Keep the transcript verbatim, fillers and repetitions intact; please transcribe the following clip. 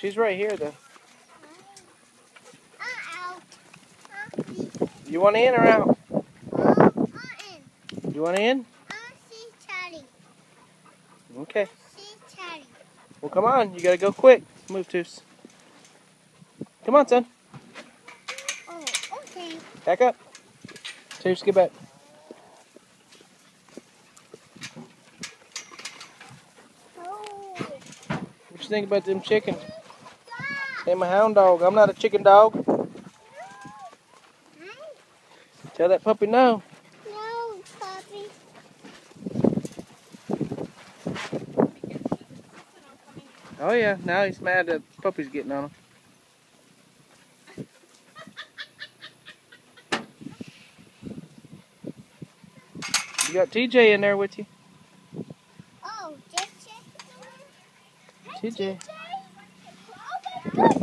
She's right here, though. You want in or out? You want in? Okay. Well, come on. You gotta go quick. Move, Toos. Come on, son. Oh, okay. Back up. Toos, get back. Oh. What you think about them chickens? I'm a hound dog. I'm not a chicken dog. Tell that puppy no. No, puppy. Oh yeah, now he's mad that the puppy's getting on him. You got T J in there with you. Oh, just check. T J. Oh my God.